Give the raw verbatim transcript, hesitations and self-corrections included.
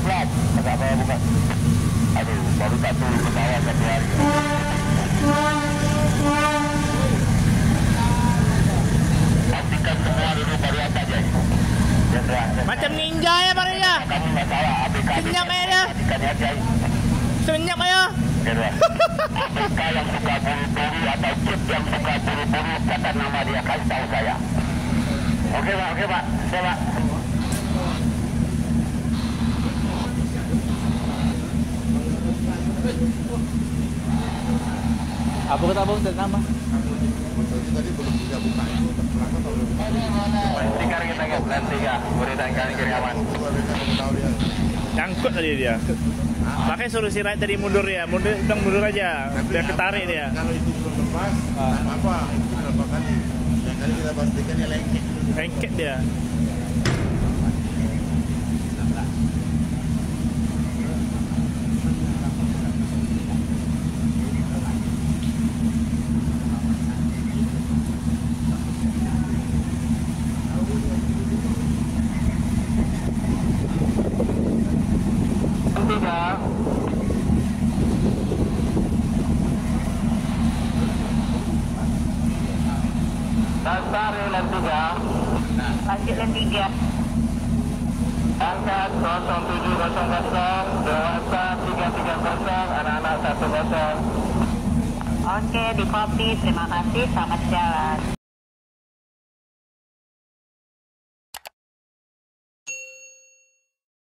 pelan. Agak bawah bukan. Aduh, baru tak turun ke bawah satu hari. Pastikan semua dulu baru atas je. Macam ninja ya Pak ya. Kamu tak salah. A B K Senyap ya dia. Pastikan hati. Senyap ya. A B K yang suka buru-buru atau cip yang suka buru-buru, kata nama dia, kasih tahu saya. Okey Pak, okey Pak. Okey Pak. Apa kata abang tadi nama? Tadi belum bisa buka. Sekarang kita ke plan tiga, berikan kali kiri aman. Nyangkut tadi dia. Makanya suruh si Rai tadi mundur ya, mundur, sedang mundur aja, biar ketarik dia. Kalau itu belum lepas, ah. apa? Berapa kali? Yang kali kita pastikan dia lengket. Lengket dia. Tiga. Dasar lan tiga. Lanjut lan tiga. Angkat nol tujuh nol nol, dewasa tiga tiga nol, anak-anak satu nol. Oke, di copy. Terima kasih. Selamat jalan.